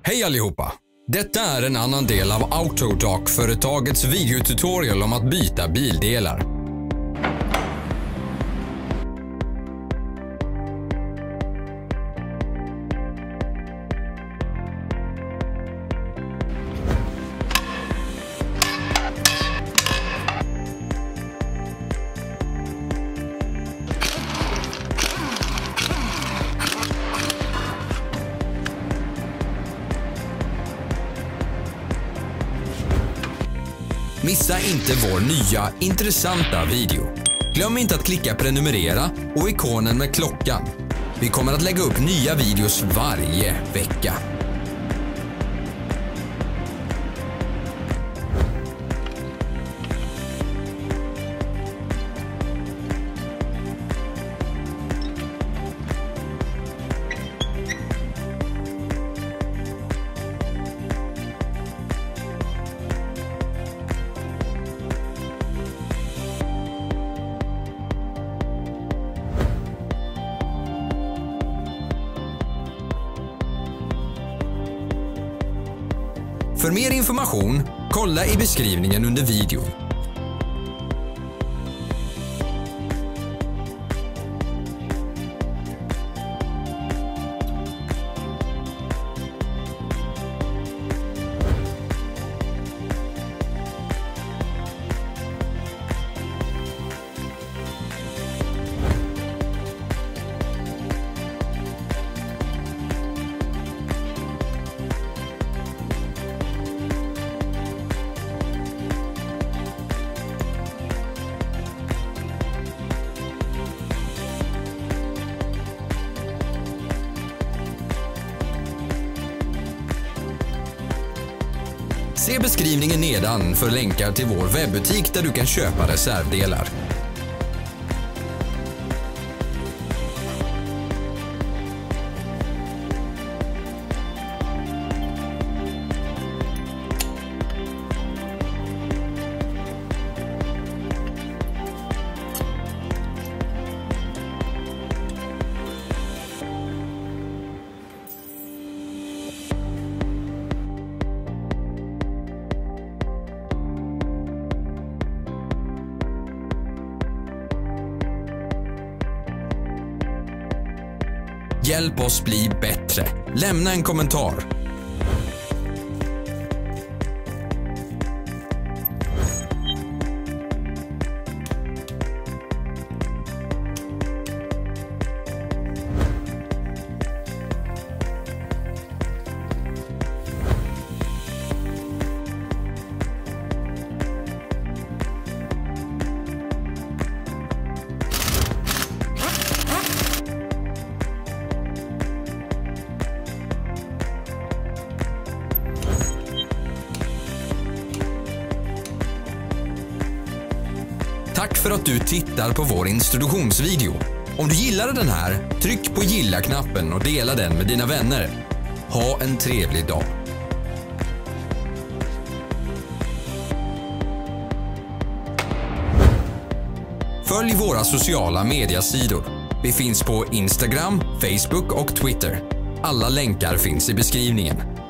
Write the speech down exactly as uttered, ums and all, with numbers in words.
Hej allihopa! Detta är en annan del av Autodoc-företagets videotutorial om att byta bildelar. Missa inte vår nya, intressanta video. Glöm inte att klicka prenumerera och ikonen med klockan. Vi kommer att lägga upp nya videos varje vecka. För mer information, kolla i beskrivningen under videon. Se beskrivningen nedan för länkar till vår webbutik där du kan köpa reservdelar. Hjälp oss bli bättre. Lämna en kommentar. Tack för att du tittar på vår introduktionsvideo. Om du gillade den här, tryck på gilla-knappen och dela den med dina vänner. Ha en trevlig dag. Följ våra sociala mediesidor. Vi finns på Instagram, Facebook och Twitter. Alla länkar finns i beskrivningen.